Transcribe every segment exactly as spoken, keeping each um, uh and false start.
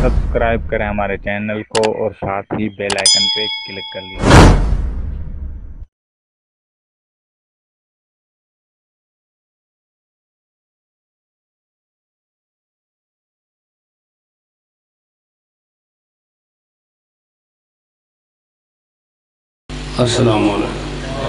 Subscribe کریں ہمارے channel کو اور ساتھ ہی بیل آئیکن پہ کلک کر لیجیے۔ السلام علیکم۔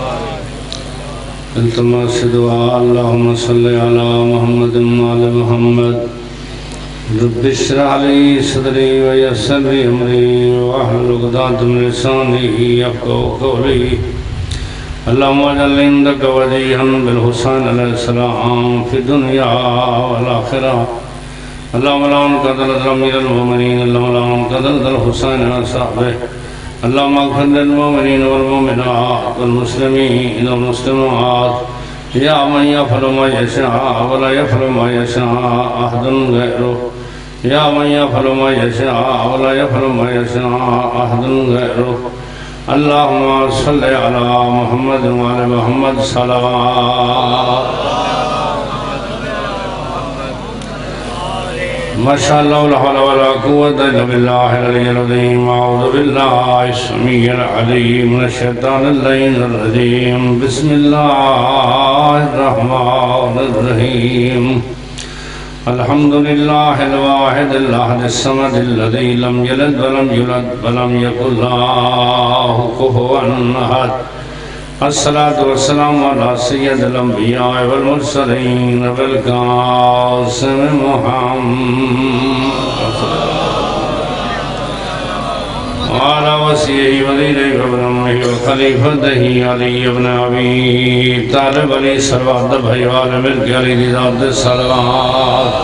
التماس دعا اللہم صلی علی محمد وعلی محمد رب اشرح لی صدری ویسر لی امری واحلل عقدۃ من لسانی یفقہوا قولی۔ اللہم اجعل عندک وجیہا بالحسین علیہ السلام فی الدنیا والآخرہ۔ اللہم لا انقدر امیر المؤمنین اللہم لا انقدر الحسین صحبہ۔ اللهم اغفر للمؤمنين والمؤمنات والمسلمين والمسلمات يا من يفعل ما يشاء ولا يفعل ما يشاء أحد غيره يا من يفعل ما يشاء ولا يفعل ما يشاء أحد غيره اللهم صل على محمد وعلى محمد صلوات ما شاء الله لا حول ولا قوة إلا بالله العلي العظيم أعوذ بالله السميع العليم من الشيطان اللعين الرجيم بسم الله الرحمن الرحيم الحمد لله الواحد الأحد الصمد الذي لم يلد ولم يولد ولم يكن له كفوا أحد الصلاة والسلام على سيد الأنبياء والمرسلين والقاسم محمد وعلى وصيه وليه وابنه وخليفته علي بن أبي طالب عليه صلوات بھائی والے مل کے علی رضا الصلوات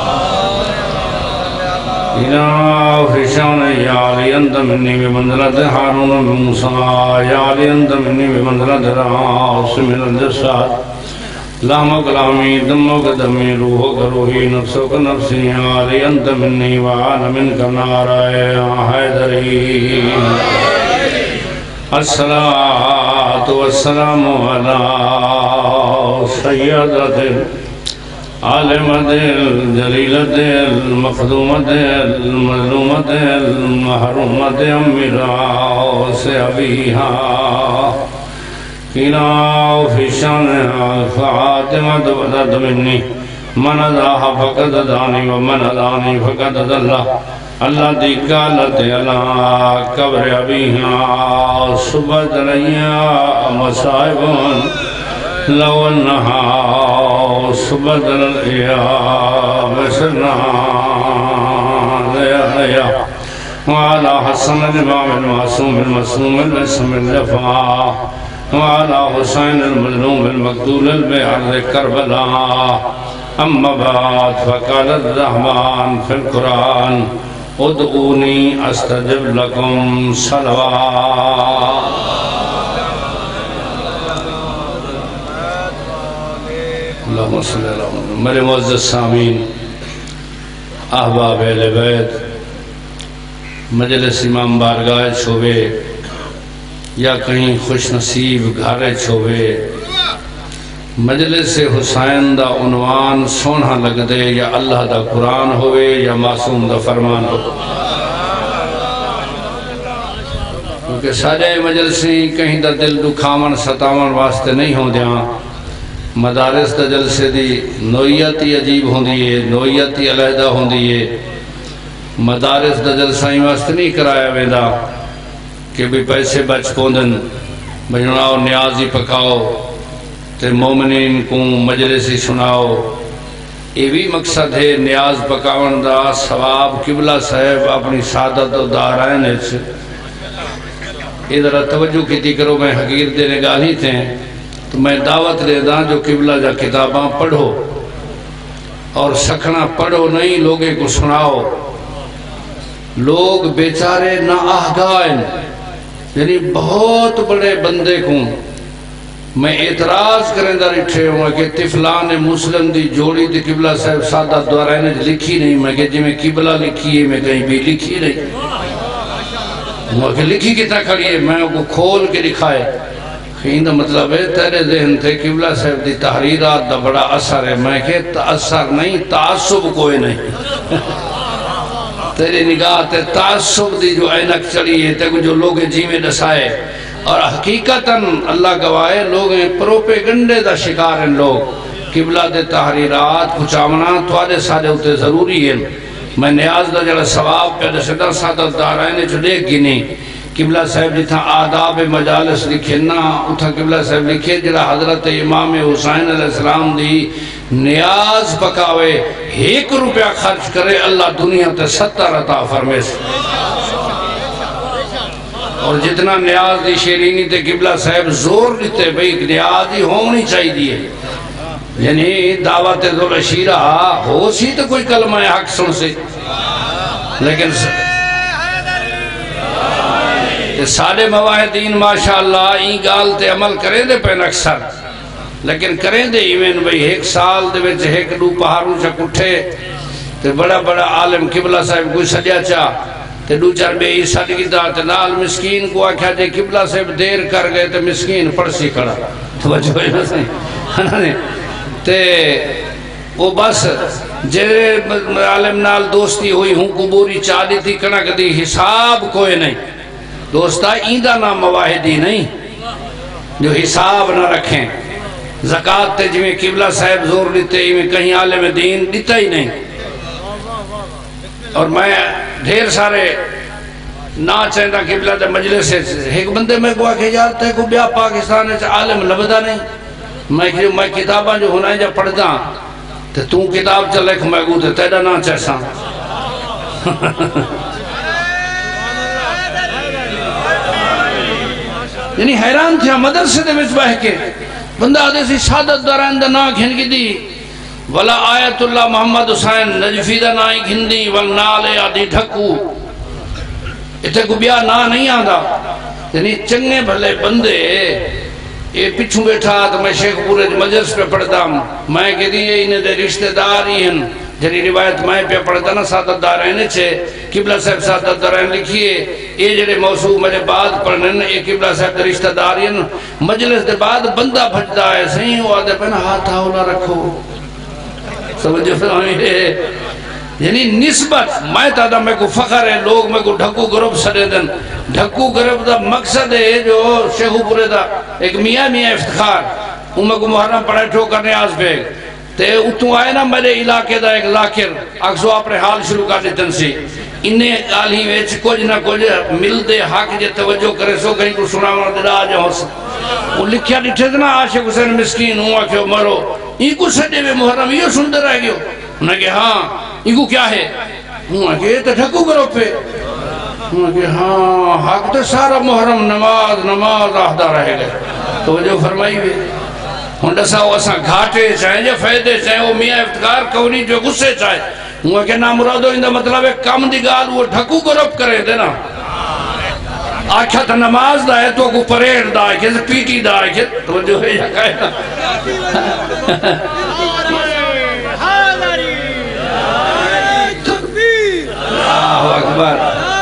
إله في شان يا علي أنت مني بمنزلة هارون وموسى يا علي أنت مني بمنزلة راس من الجسد لحمك لحمي دمك دمي روحك روحي نفسك نفسي يا علي أنت مني وأنا منك نار يا حيدري الصلاة والسلام على سيدة عالمة الجليلة المخدومة المظلومة المحرومة أميرا سيبيها كلا في شانها فاطمة بدت مني من أداها فقد أداني ومن أداني فقد أدله اللہ دی قالت علا قبر ابیہا صبت لیا مصائبون لو انہا صبت لیا بسرنا لیا لیا وعلا حسن الامام المعصوم المسلوم الاسم الجفا وعلا حسین المظلوم المقتول البعرض کربلا اما بعد فقال الرحمن في القرآن ادعونی استجب لکم صلوات اللہم صلی اللہ علیہ وسلم۔ میرے معزز سامعین، احباب اہل بیت، مجلس امام بارگاہ چھوے یا کہیں خوش نصیب گھارے چھوے، مجلس حسین دا عنوان سونا لگ دے یا اللہ دا قرآن ہوئے یا معصوم دا فرمان ہو، کیونکہ سارے مجلسیں کہیں دا دل دکھاون ستاون واسطے نہیں ہوں دیاں۔ مدارس دا جلسے دی نوعیتی عجیب ہوں دیئے، نوعیتی علیحدہ ہوں دیئے۔ مدارس دا جلسہ ہی واسطے نہیں کرایا ویدہ کہ بھی پیسے بچ پوندن بجناؤ نیازی پکاؤ تے مومنین کو مجلسی سناؤ، یہ بھی مقصد ہے نیاز پکاون دا ثواب قبلہ صاحب اپنی سعادت و دارائن سے ادھر توجہ کی تھی کرو میں حقیر دینے گالی تھے تو میں دعوت دے دا جو قبلہ جا کتاباں پڑھو اور سکھنا پڑھو نہیں لوگے کو سناؤ۔ لوگ بیچارے نہ آہگائن یعنی بہت بڑے بندے کو میں اعتراض کریں دا رٹھے ہوں کہ طفلان مسلم دی جوڑی دی قبلہ صاحب سادہ دوارائنے لکھی نہیں، میں کہ جی میں قبلہ لکھی ہے میں کہیں بھی لکھی نہیں، میں کہ لکھی کتنا کھڑی ہے میں کو کھول کے لکھائے۔ خیندہ مطلب ہے تیرے ذہن تھے قبلہ صاحب دی تحریرات دا بڑا اثر ہے، میں کہ اثر نہیں تعصب کوئی نہیں تیری نگاہ تے تعصب دی جو اینک چڑی ہے تے جو لوگ جی میں دسائے اور حقیقتاً اللہ گواہے لوگ پروپیگنڈے دا شکار ہیں لوگ قبلہ دے تحریرات کچامنا توارے سارے ہوتے ضروری ہیں میں نیاز دا جڑا ثواب پہ دسدہ سادت دارائنے جو دیکھ گی قبلہ صاحب جتھا آداب مجالس لکھے نا اتھا قبلہ صاحب لکھے جڑا حضرت امام حسین علیہ السلام دی نیاز پکاوے ایک روپیہ خرچ کرے اللہ دنیا تے ستر عطا فرمے اور جتنا نیاز دی شیرینی تے قبلہ صاحب زور دیتے بھئی نیاز ہی ہونی چاہی دیئے یعنی دعوت ذل شیرہ ہو سی تو کوئی کلمہ حق سن سے لیکن سارے مواہدین ماشاءاللہ این گال تے عمل کریں دے پہن اکثر لیکن کریں دے ایمین بھئی ایک سال دے وچ ایک دو پہاڑوں چا کٹھے تے بڑا بڑا عالم قبلہ صاحب کوئی سجا چا تے دو چار بے عیسیٰ لگی دا تے نال مسکین کو آکھا جے قبلہ صاحب دیر کر گئے تے مسکین پڑسی کھڑا توجہ ہے نا صحیح تے وہ بس جے عالم نال دوستی ہوئی ہوں قبوری چالی تھی کنک دی حساب کوئی نہیں دوستہ ایندہ نام مواہدی نہیں جو حساب نہ رکھیں زکاة تے جویں قبلہ صاحب زور لیتے ایویں کہیں عالم دین دیتا ہی نہیں اور میں ڈھیر سارے نا چاہتا قبلہ دے مجلس سے ایک بندے میں کو آکے جاتا ہے کو بیا پاکستان ہے عالم لبدا نہیں میں میں کتاباں جو ہونا ہے جب پڑھتا تو تم کتاب چلے کھ میں گو تے تیڑا نا چاہسا یعنی حیران تھیا مدرسے دے وچ بہ کے بندہ آدھے سی شہادت داران دا نا گھن کی دی ولا آیت اللہ محمد حسین نجفی دا نا گھن دی والنالے آدھی ڈھکو اتھے کو بیا نا نہیں آدھا یعنی چنگے بھلے بندے یہ پچھوں بیٹھا تو میں شیخ پورے مجلس پہ پڑھتا ہوں میں کہ دی انہیں دے رشتہ داری ہیں جنہی روایت میں پہ پڑھتا نا سادت دارین چھے قبلہ صاحب سادت دارین لکھیے یہ جنہی موضوع میرے بعد پڑھنے یہ قبلہ صاحب دے رشتہ دارین مجلس دے بعد بندہ بھجدہ ہے صحیح ہوا دے پہنا ہاتھ آولا رکھو سمجھو فرمائی ہے یعنی نسبت میں تادا میں کو فخر ہے لوگ میں کو ڈھکو گروپ سڑے دن ڈھکو گروپ دا مقصد ہے جو شیخو پورے دا ایک میاں میاں افتخار ان میں کو محرم پڑھے ٹھو کرنے آز بے تے اتوں آئے نا میرے علاقے دا ایک لاکر اکسو اپنے حال شروع کر دیتن سی انہیں آلی ویچ کچھ نہ کچھ مل دے حق جے توجہ کرے سو کہیں کو سنا مانا دل آجا ہو سکتا وہ لکھیا دیٹھے دنا عاشق حسین مسکین ہوا کہ مرو یہ کو سجے میں محرم یہ سندر رہ گئے انہیں کہ ہاں یہ کو کیا ہے انہیں کہ یہ تو ٹھکو کرو پہ انہیں کہ ہاں حق تو سارا محرم نماز نماز آہدہ رہے گئے تو جو فرمائی بھی ہونڈا سا وہ اساں گھاٹے چاہیں جو فیدے چاہیں وہ میاں افتخار کونی جو غصے چاہیں انہیں کہ نامرادو اندہ مطلب ہے کم دی گال وہ ڈھکو گروپ کرے دینا آکھا تا نماز دا ہے تو کو پریر دا ہے کہ پیٹی دا ہے کہ تو جو ہے یا کہے نا اللہ اکبر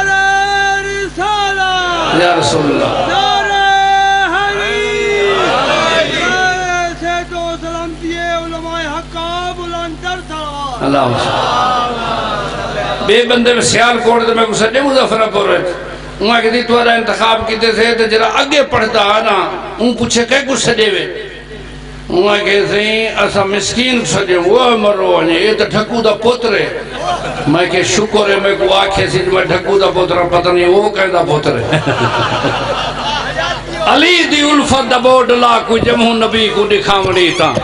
یا رسول اللہ اللہ بے بندے میں سیال کوڑ دے میں کو سجے مظفرہ پور رہے تھے انہاں کہ دی توارا انتخاب کیتے تھے تو جرا اگے پڑھتا آنا ان پوچھے کہ کچھ سجے وے انہاں کہ سہیں اسا مسکین سجے وہ مرو آنے یہ تو ڈھکو دا پوترے میں کہ شکر ہے میں کو آکھے سی میں ڈھکو دا پوترہ پتہ نہیں وہ کہیں دا پوترے علی دی الفت دا بورڈ لا کو جمہو نبی کو دکھامڑی تا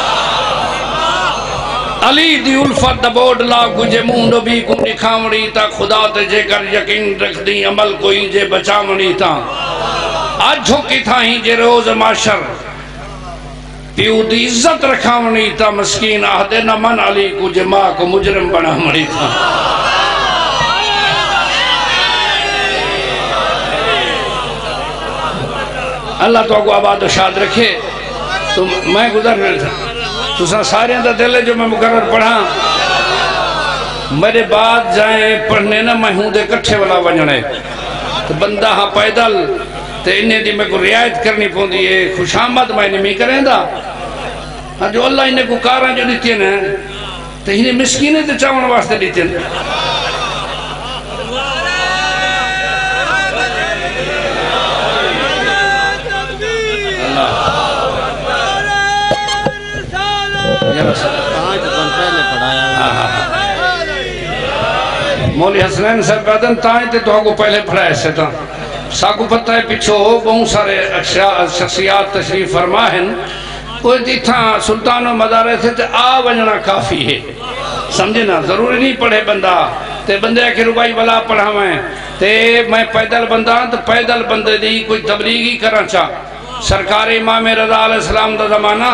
علی دی الفت دا بورڈ لا کو جمہو نبی کو دکھامڑی تا خدا تے جے کر یقین رکھ دی عمل کوئی جے بچامڑی تا آج جھوکی تھا ہی جے روز معاشر پیو دی عزت رکھامڑی تا مسکین آہدے نہ من علی کو جماع کو مجرم بنا مڑی تا اللہ تو کو آباد و شاد رکھے تو میں گزر رہے تھا تو سارے اندر دل ہے جو میں مقرر پڑھا میرے بعد جائیں پڑھنے نا میں ہوں دے کٹھے والا ونجنے تو بندہ ہاں پیدل تو انہیں دی میں کو رعایت کرنی پہن دی ہے خوش آمد میں انہیں میں کریں دا جو اللہ انہیں کو کاراں جو دیتی ہیں تو انہیں مسکینے تے چاون واسطے دیتی ہیں مولی حسنین صاحب بیدن تائیں تے تو کو پہلے پڑھائے سے تھا ساکو پتہ ہے پچھو بہت سارے شخصیات تشریف فرما ہیں وہ جتھا سلطان و مدارے تھے تے آ ونجنا کافی ہے سمجھے نا ضروری نہیں پڑھے بندہ تے بندے کے ربائی والا پڑھا میں تے میں پیدل بندہ تو پیدل بندے دی کوئی تبلیغی کرنا چاہ سرکار امام رضا علیہ السلام دا زمانہ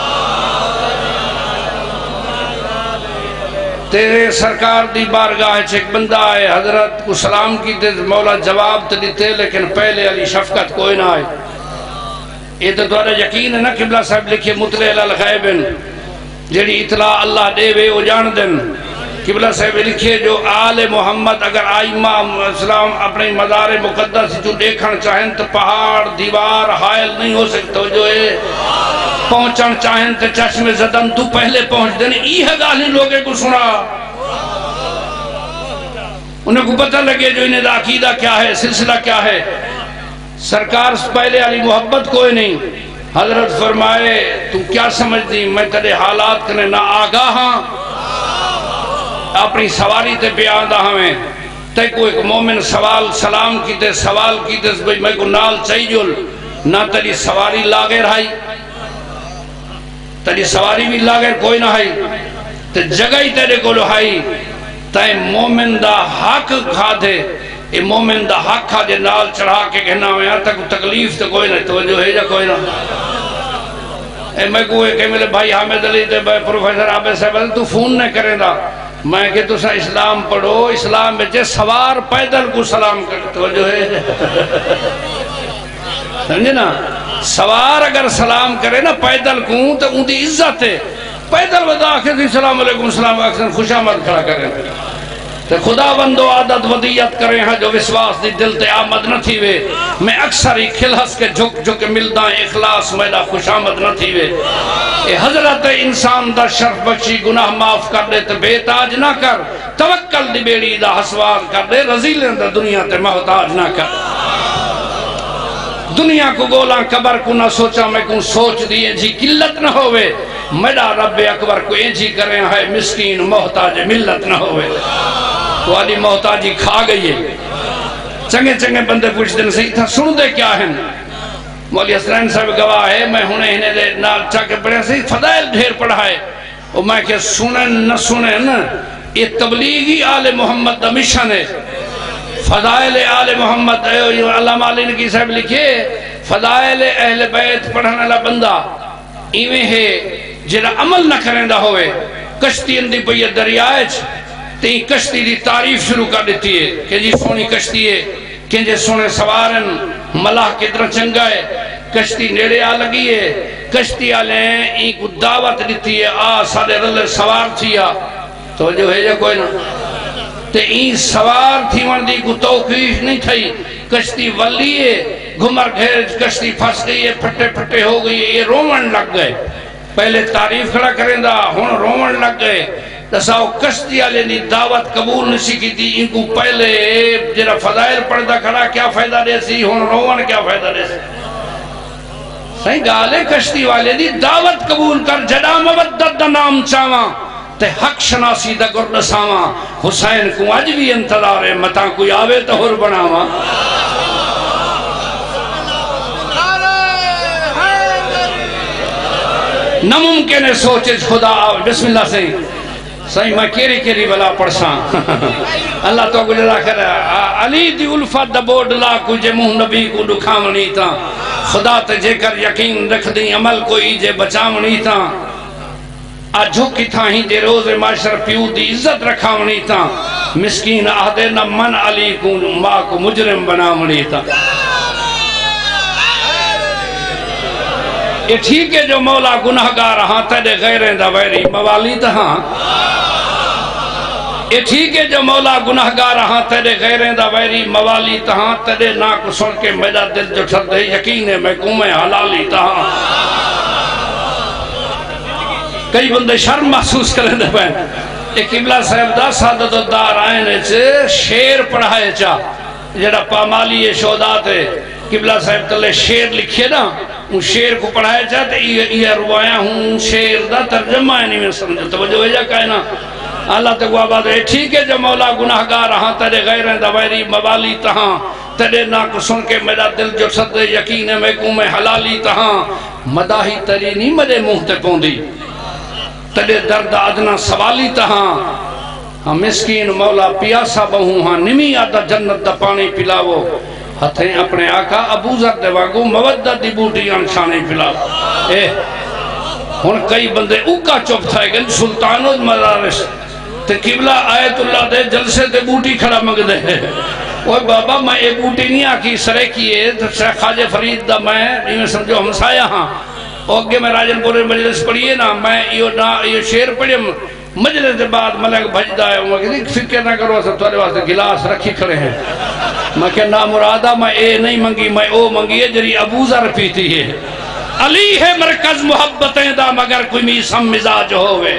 تیرے سرکار دی بارگاہ ایک بندہ آئے حضرت کو سلام کی تے مولا جواب تے دیتے لیکن پہلے علی شفقت کوئی نہ آئے یہ تو دوارا یقین ہے نا قبلہ صاحب لکھے مطلع الغیبن جیڑی اطلاع اللہ دے وے وہ جان دن قبلہ صاحب لکھے جو آل محمد اگر آئمہ اسلام اپنے مزار مقدس جو دیکھن چاہیں تو پہاڑ دیوار حائل نہیں ہو سکتا جو ہے پہنچن چاہیں تو چشم زدن تو پہلے پہنچ دن ای ہے گالی لوگے کو سنا انہیں کو پتہ لگے جو انہیں دا عقیدہ کیا ہے سلسلہ کیا ہے سرکار پہلے علی محبت کوئی نہیں حضرت فرمائے تو کیا سمجھ دی میں تیرے حالات کنے نہ آگاہ ہاں اپنی سواری تے پہ آدھا ہمیں تے کو ایک مومن سوال سلام کی تے سوال کی تے میں کو نال چاہی جل نہ تیری سواری لاغے رہائی تیری سواری بھی لاغے کوئی نہ ہائی تے جگہ ہی تیرے کو لہائی تے مومن دا حق کھا دے اے مومن دا حق کھا دے نال چڑھا کے کہنا میں یہاں تک تکلیف تے کوئی نہ توجہ ہے جا کوئی نہ اے میں کوئی کہ میرے بھائی حامد علی تے بھائی پروفیسر عابد صاحب تو فون نہ کریں دا میں کہ تو سا اسلام پڑھو اسلام بچے سوار پیدل کو سلام کرتے ہو جو ہے سمجھے نا سوار اگر سلام کرے نا پیدل کو تو ان دی عزت ہے پیدل ودا آخر دی سلام علیکم سلام اکثر خوش آمد کھڑا کریں تو خدا بندو عادت ودیت کریں ہیں جو وسواس دی دل تے آمد نہ تھی وے میں اکثر ہی کھلہس کے جھک جھک ملدہ اخلاص میرا خوش آمد نہ تھی وے اے حضرت انسان دا شرف بخشی گناہ معاف کر دے تو بے تاج نہ کر توکل دی بیڑی دا حسوار کر دے رزیلیں دا دنیا تے محتاج نہ کر دنیا کو گولا قبر کو نہ سوچا میں کون سوچ دیئے جی قلت نہ ہوئے میرا رب اکبر کو یہ جی کریں ہے مسکین محتاج ملت نہ ہوئے والی محتاجی کھا گئی ہے چنگے چنگے بندے پوچھ دن صحیح تھا سن دے کیا ہیں مولی حسنین صاحب گواہ ہے میں ہنے ہنے دے نال چاہ کے پڑھے صحیح فضائل ڈھیر پڑھائے اور میں کہ سنن نہ سنن یہ تبلیغی آل محمد دا مشن ہے فضائل آل محمد علامہ علی نقی صاحب لکھے فضائل اہل بیت پڑھنے والا بندہ ایویں ہے جنہ عمل نہ کریں دا ہوئے کشتی اندی پہ دریائے تین کشتی دی تعریف شروع کر دیتی ہے کہ جی سونی کشتی ہے کہ جے سونے سوارن ملاح کتنا چنگا ہے کشتی نیڑے آ لگی ہے کشتی آلے ہیں این کو دعوت دیتی ہے آ سارے رلے سوار تھیا تو جو ہے جا کوئی نہ تے این سوار تھی وردی کو توقیف نہیں تھئی کشتی ولی ہے گھمر گھر کشتی پھنس گئی ہے پھٹے پھٹے ہو گئی ہے یہ رومن لگ گئے پہلے تعریف کھڑا کریں دا ہون رومن لگ گئے تساو کشتی آلے نے دعوت قبول نسی کی تھی ان کو پہلے جرا فضائل پڑھتا کھڑا کیا فائدہ دے سی ہون رومن کیا فائدہ دے سی صحیح گالے کشتی والے دی دعوت قبول کر جڑا مودت دا نام چاواں تے حق شناسی دا گرد ساواں حسین کو آج بھی انتظار ہے متا کوئی آوے تو ہر بناواں نممکن ہے سوچے خدا آوے بسم اللہ سے صحیح میں کیری کیری بلا پڑساں اللہ تو کو جزا کر علی دی الفت دا بورڈ لا کجھے منہ نبی کو دکھاونی تا خدا تے جے کر یقین رکھ دی عمل کوئی جے بچاونی تا آجھوکی تھا ہی دے روز معاشر پیو دی عزت رکھاونی تا مسکین آہدے نہ من علی کو ماں کو مجرم بناونی تا یہ ٹھیک ہے جو مولا گناہگار ہاں تیرے غیریں دا ویری موالی تا ہاں یہ ٹھیک ہے جو مولا گناہگار ہاں تیرے غیریں دا ویری موالی تا ہاں تیرے ناک سن کے میرا دل جو ٹھر دے یقین ہے میں کوں میں حلالی تا ہاں کئی بندے شرم محسوس کریں دے پہن ایک قبلہ صاحب دا سعادت الدار آئینے سے شیر پڑھائے چاہ جڑا پامالی شہدات ہے قبلہ صاحب تلے شیر لکھے نا ان شیر کو پڑھائے چاہتے یہ روایاں ہوں شیر دا ترجمہ ہے نہیں میں سمجھا توجہ ہے جا کہنا اللہ تے گوا بات ہے ٹھیک ہے جو مولا گناہگار ہاں تیرے غیریں دوائری موالی تہاں تیرے نا کو سن کے میرا دل جو صد یقین ہے میں کو میں حلالی تہاں مداہی تری نہیں میرے منہ تے پوندی تیرے درد ادنا سوالی تہاں ہاں مسکین مولا پیاسا بہوں ہاں نمی آدھا جنت دا پانی پلاو ہتھیں اپنے آقا ابو ذر دے واگو مودت دی بوٹی انشانے پلاو اے ہن کئی بندے اوکا چپ تھائے گئے سلطان المدارس تے قبلہ آیت اللہ دے جلسے تے بوٹی کھڑا مگ دے اوہ بابا میں ایک بوٹی نہیں آکی سرے کیے شیخ خواجہ فرید دا میں یہ سمجھو ہمسایہ ہاں اوگے میں راجن پورے مجلس پڑھئے نا میں یہ شیر پڑھیم مجلس دے بعد ملک بھجدہ ہے وہ کہتے فکر نہ کرو سب تورے واسطے گلاس رکھی کھڑے ہیں میں کہ نا مرادہ میں اے نہیں منگی میں او منگی ہے جری ابو ذر پیتی ہے علی ہے مرکز محبتیں دا مگر کوئی میسم مزاج ہوئے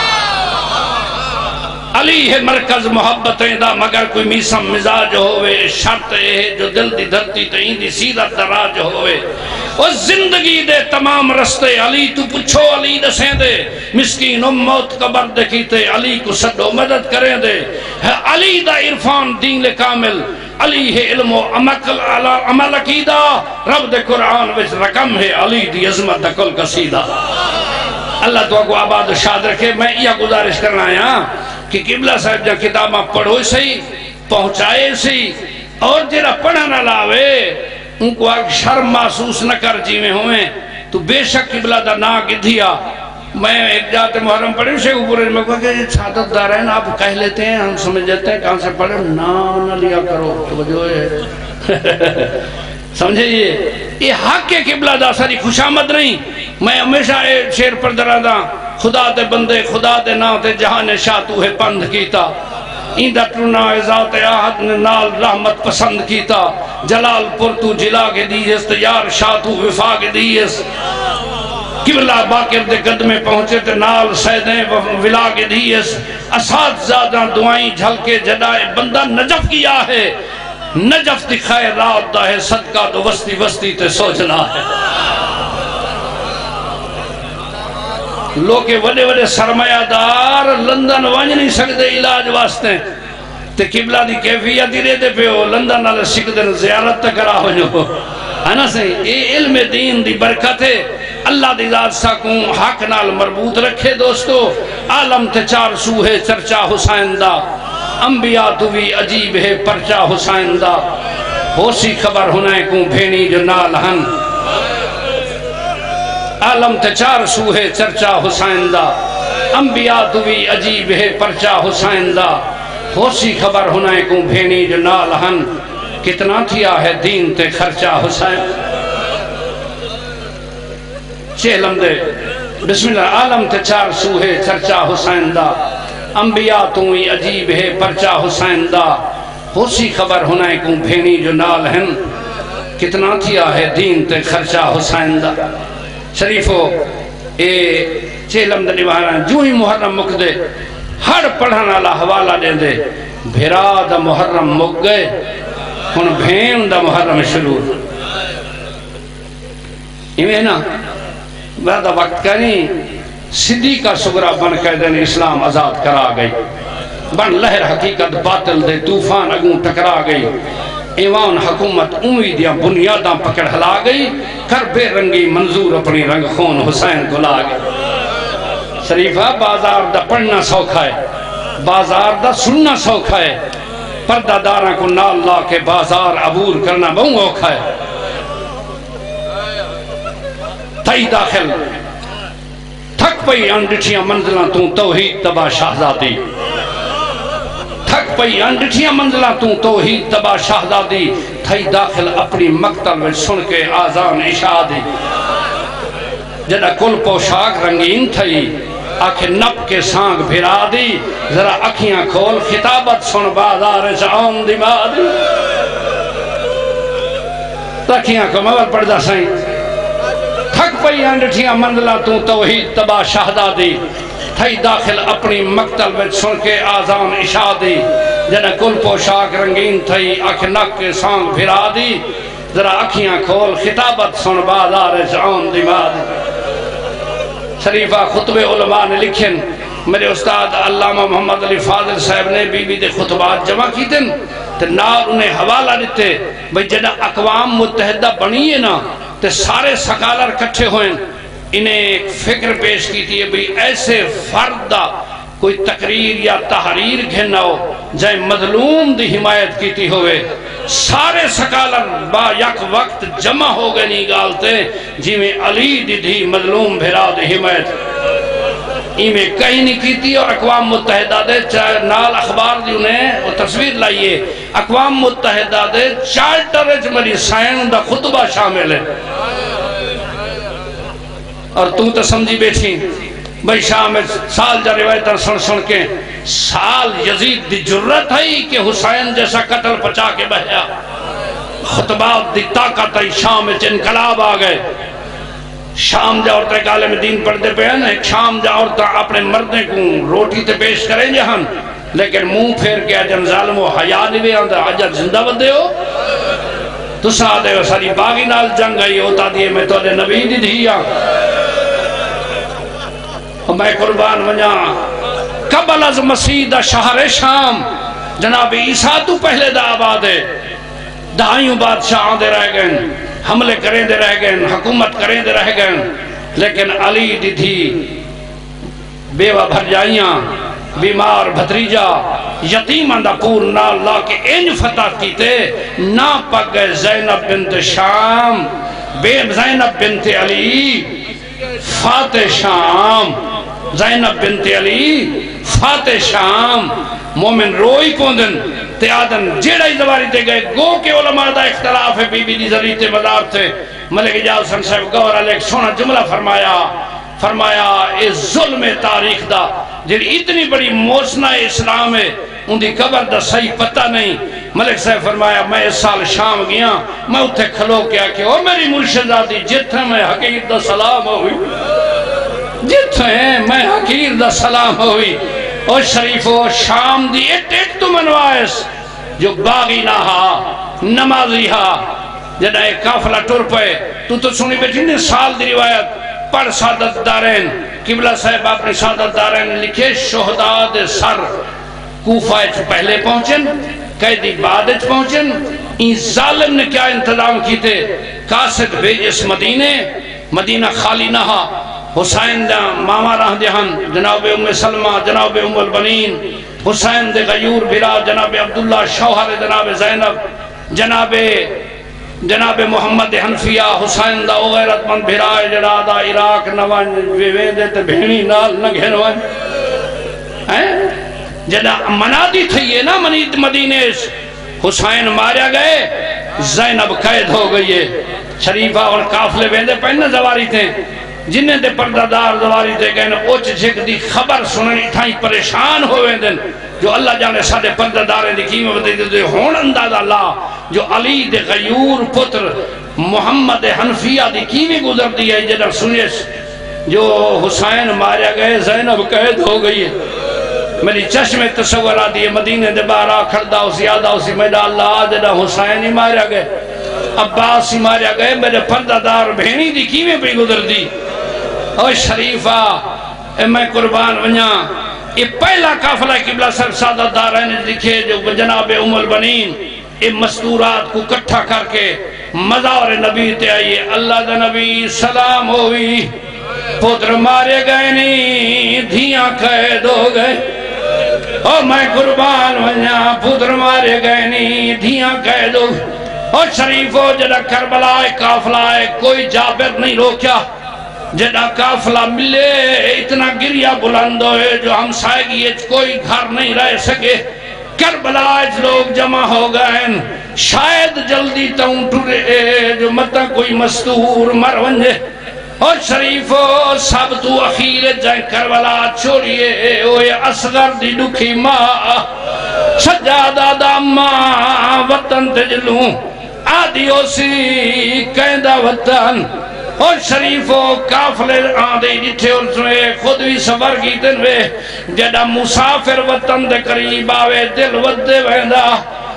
علی ہے مرکز محبتیں دا مگر کوئی میسم مزاج ہوئے شرط ہے جو دل دی دھرتی تئیں دی سیدھا دراج ہوئے اور زندگی دے تمام رستے علی تو پچھو علی دسیں دے مسکین ام موت قبر دکھیتے علی کو صدو مدد کریں دے علی دا عرفان دین کامل علی ہے علم و عمل عقیدہ رب دے قرآن وچ رقم ہے علی دی عظمت دا کل قصیدہ اللہ تو کو آباد شاد رکھے میں یہ گزارش کرنا آیا کہ قبلہ صاحب جا کتابہ پڑھو سی پہنچائے سی اور جرا پڑھا نہ لاوے ان کو آگ شرم محسوس نہ کر جیویں ہوئے تو بے شک قبلہ دا نا گدھیا میں ایک جاتے محرم پڑھے شیخ پورے میں کہا کہ یہ سعادت دارین آپ کہہ لیتے ہیں ہم سمجھ جاتے ہیں کہاں سے پڑھے نام نہ لیا کرو توجہ ہے سمجھے یہ یہ حق کے قبلہ دا ساری خوشامد نہیں میں ہمیشہ ایک شیر پر درہ دا خدا دے بندے خدا دے نا تے جہاں شاہ تو ہے پند کیتا ایندہ ٹرنا ذات آہد نے نال رحمت پسند کیتا جلال پر تو جلا کے دیئس یار شاہ تو وفا کے دیئس قبلہ باقر دے قد میں پہنچے تے نال سیدیں ولا کے دیئس اساد زیادہ دعائیں جھل کے جدائے بندہ نجف کیا ہے نجف دکھائے رات دا ہے صدقہ تو وستی وستی تے سوچنا ہے لوگے وڈے وڈے سرمایہ دار لندن وانج نہیں سکتے علاج واسطے تے قبلہ دی کیفیت ہی رہتے پہ ہو لندن نالے سکدن زیارت تکرا ہو جو ہے نا سے یہ علم دین دی برکت ہے اللہ دی ذات ساکوں حق نال مربوط رکھے دوستو عالم تے چار سو ہے چرچا حسین دا انبیاء تو بھی عجیب ہے پرچا حسین دا ہو سی خبر ہونے کو بھینی جو نال ہن عالم تے چار سو ہے چرچا حسین دا انبیاء تو بھی عجیب ہے پرچا حسین دا ہو سی خبر ہونے کو بھینی جو نال ہن کتنا تھیا ہے دین تے خرچہ حسین چہلم دے بسم اللہ عالم تے چار سو ہے چرچا حسین دا انبیاء تو ہی عجیب ہے پرچا حسین دا ہو سی خبر ہونے کو بھینی جو نال ہن کتنا تھیا ہے دین تے خرچہ حسین دا شریفو اے چہلم دے نواران جو ہی محرم مک دے ہر پڑھن والا حوالہ دے دے بھیرا دا محرم مک گئے ہن بھین دا محرم شروع یہ نا بعد وقت کریں صدیقہ سغرا بن کے دن اسلام آزاد کرا گئی بن لہر حقیقت باطل دے طوفان اگوں ٹکرا گئی ایوان حکومت امیدیاں بنیاداں پکڑ ہلا گئی کر بے رنگی منظور اپنی رنگ خون حسین کو لا گئی شریفہ بازار دا پڑھنا سوکھا ہے بازار دا سننا سوکھا ہے پردہ داراں کو نال لا کے بازار عبور کرنا بہوں اوکھا ہے تائی داخل تھک پئی انڈٹھیاں منزلہ تو توحید تبا شہزادی تھک پئی انڈٹھیاں منزلہ تو توحید تبا شہزادی تھائی داخل اپنی مقتل میں سن کے آزان اشادی جدہ کل پوشاک رنگین تھئی آنکھیں نپ کے سانگ بھرا دی ذرا اکھیاں کھول خطابت سن بازار جعام دی بادی اکھیاں کو مگر پڑھ دا سائیں تھک پئی انڈٹھیاں منزلہ تو توحید تبا شہزادی تھائی داخل اپنی مقتل میں سن کے آزان اشادی جنہ کل پوشاک رنگین تھئی آنکھ نک کے سانگ بھرا دی ذرا اکھیاں کھول خطابت سن بازار جعام دی بادی شریفہ خطب علماء نے لکھن میرے استاد علامہ محمد علی فاضل صاحب نے بی بی دے خطبات جمع کیتے تے نال انہیں حوالہ دیتے بھئی جنہ اقوام متحدہ بنی ہے نا تے سارے سکالر کٹھے ہوئیں انہیں ایک فکر پیش کی تھی بھئی ایسے فرد دا کوئی تقریر یا تحریر گھننا ہو جائے مظلوم دی حمایت کی تھی ہوئے سارے سکالر با یک وقت جمع ہو گئے نہیں گالتے جی میں علی دی دی مظلوم بھیرا دی حمایت ای میں کہیں نہیں کی تھی اور اقوام متحدہ دے نال اخبار دی انہیں وہ تصویر لائیے اقوام متحدہ دے چارٹر اجملی سائن دا خطبہ شامل ہے اور تم تو سمجھی بیٹھی بھئی شام سال جا روایتر سن سن کے سال یزید دی جرت ہے کہ حسین جیسا قتل پچا کے بہیا خطبات دی طاقت ہے شام انقلاب آ گئے شام جا عورتیں کالے میں دین پڑھتے پہ ہیں ایک شام جا عورتیں اپنے مردیں کو روٹی تے پیش کریں جہاں لیکن منہ پھیر کے اجن ظالم و حیاء نہیں بھی آندھا اجن زندہ بدے ہو تو ساتھ ہے ساری باغی نال جنگ گئی ہوتا دیئے میں تو دے نبی دی دیا میں قربان ونیا قبل از مسیح دا شہر شام جناب عیسیٰ تو پہلے دا آباد ہے دائیوں بادشاہ آن دے رہ گئے حملے کریں دے رہ گئے حکومت کریں دے رہ گئے لیکن علی دی تھی بیوہ بھر جائیاں بیمار بھتریجا یتیم اندہ پور نا اللہ کے انج فتح کیتے نا پک گئے زینب بنت شام بے زینب بنت علی فاتح شام زینب بنت علی فاتح شام مومن روئی کوندن تیادن جیڑا ہی دواری تے گئے گو کے علماء دا اختلاف ہے بی بی دی ذریعے تے مدار تھے ملک اجاز حسن صاحب گور علیہ ایک سونا جملہ فرمایا فرمایا اے ظلم تاریخ دا جیڑی اتنی بڑی موسنہ اسلام ہے ان دی قبر دا صحیح پتہ نہیں ملک صاحب فرمایا میں اس سال شام گیا میں اتھے کھلو کیا کہ او میری مرشداتی جتھے میں حقیق دا سلام ہوئی جتھے میں حقیق دا سلام ہوئی او شریف و شام دی ایٹ ایٹ تو منوائس جو باغی نہ ہا نمازی ہا جنہ ایک کافلہ ٹور پہ تو تو سنی بیٹھی نے سال دی روایت پڑھ سعادت دارین قبلہ صاحب اپنے سعادت دارین لکھے شہداء دے سر کوفہ پہلے پہنچن قیدی بعد پہنچن این ظالم نے کیا انتظام کی تھے قاصد بھیجس مدینے مدینہ خالی نہ ہا حسین دا ماما راہ دہن جناب ام سلمہ جناب ام البنین حسین دے غیور بھرا جناب عبداللہ شوہر جناب زینب جناب جناب محمد حنفیہ حسین دا غیرت مند بھرا جنادہ عراق نوان ویوے دیتے بھینی نال نگھنوان جنہ منادی تھی یہ نا منید مدینیش حسین ماریا گئے زینب قید ہو گئی ہے شریفہ اور کافلے بیندے پہنے زواری تھے جنہیں دے پردادار زواری تھے گئے اوچ جھک دی خبر سننی تھائی پریشان ہوئے دن جو اللہ جانے سادے پرداداریں دی قیمہ بدے دے ہون انداز اللہ جو علی دے غیور پتر محمد حنفیہ دی قیمہ گزر دی ہے جنہ سنیش جو حسین ماریا گئے زینب قید ہو گئی ہے میری چشم تصورہ دیئے مدینہ دے بارا کھڑا ہو زیادہ ہو سی میڈا اللہ جنہ حسین ہی ماریا گئے عباس ہی ماریا گئے میرے پردادار بھینی دی قیمہ پہ گزر دی اور شریفہ اے میں قربان ونیا یہ پہلا قافلہ قبلہ سر سادت دارین لکھے جو جناب ام البنین یہ مستورات کو کٹھا کر کے مزار نبی تے آئیے اللہ دا نبی سلام ہوئی پتر مارے گئے نہیں دھیاں قید ہو گئے اور میں قربان ونیا پتر مارے گئے نہیں دھیاں قید ہو گئے اور شریفو جنہ کربلا قافلہ ہے کوئی جابر نہیں روکیا جنہ قافلہ ملے اتنا گریہ بلند ہوئے جو ہم سائیگی کوئی گھر نہیں رہ سکے کربلا لوگ جمع ہو گئے شاید جلدی تاؤں ٹورے جو مطا کوئی مستور مر ونجے اور شریفو سب تو اخیر جائیں کربلا چھوڑیے اوے اصغر دی ڈکھی ماں سجادہ دا ماں وطن تجلوں آدھیوں سی کہندہ وطن اور شریفوں کافلے آدھے جتھے انسوے خود بھی صبر کی دن وے جڑا مسافر وطن دے قریب آوے دل ودے ویندہ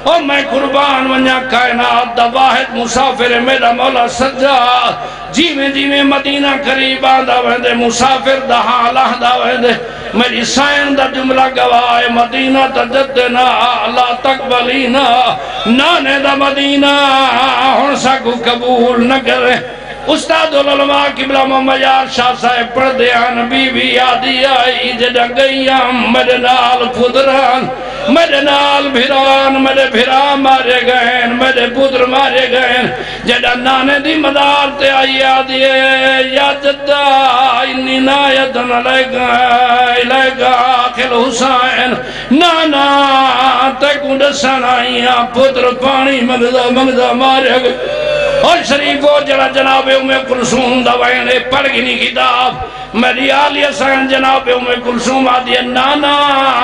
او میں قربان ونیا کائنات دا واحد مسافر میرا مولا سجاد جی میں جی میں مدینہ قریب آدھا ویندے مسافر دا حالہ دا ویندے میری سائن دا جملہ گواہ مدینہ تجدنا لا تقبلینا نانے دا مدینہ ہن سکو قبول نہ کرے استاد العلماء قبلہ محمد یار شاہ صاحب پڑھ دیان بی بی آدھی آئی جڑا گئیاں میرے نال پدران میرے نال بھران میرے بھرا مارے گئن میرے پدر مارے گئن جڑا نانے دی مدار تے آئی آدھی یا جدہ انی نایتن علیگا علیگا آخر حسین نانا تے کنڈسان آئیاں پدر پانی مگدہ مگدہ مارے گئن اور شریف وہ جڑا جناب ام کلثوم دا وینے پڑھ گنی کتاب میری آلیہ سین جناب ام کلثوم آدھی نانا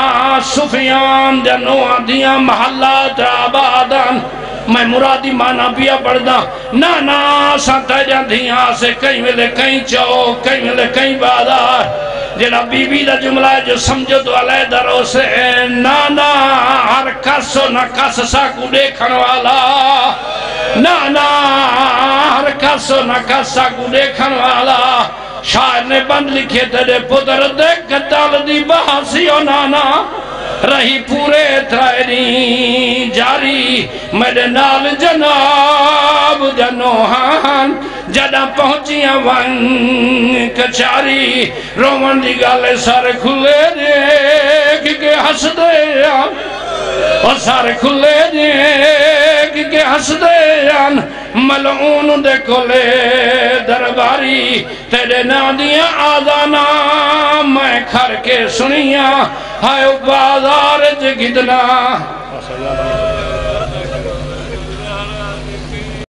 سفیان جنو آدھیاں محلات آبادان میں مرادی مانا پیا پڑھدا نانا سانتا جاندیاں سے کہیں ملے کہیں چو کہیں ملے کہیں بادار جڑا بی بی دا جملہ ہے جو سمجھو تو علیہ درو سے نانا ہر کس و نہ کس ساکو دیکھن والا نانا ہر کس و نہ کس ساکو دیکھن والا شاعر نے بند لکھے تیرے پتر دیکھ کتال دی بحثی و نانا رہی پورے تھائری جاری میرے نال جناب جنوہان جڑا پہنچیاں ون کچاری رومن دی گالے سارے کھلے دیکھ کے ہس دے اور سارے کھلے دیکھ کے ہس دے ملعون دے کھلے درباری تیرے نادیاں آدانا میں کھر کے سنیاں ہائے بازار جگدنا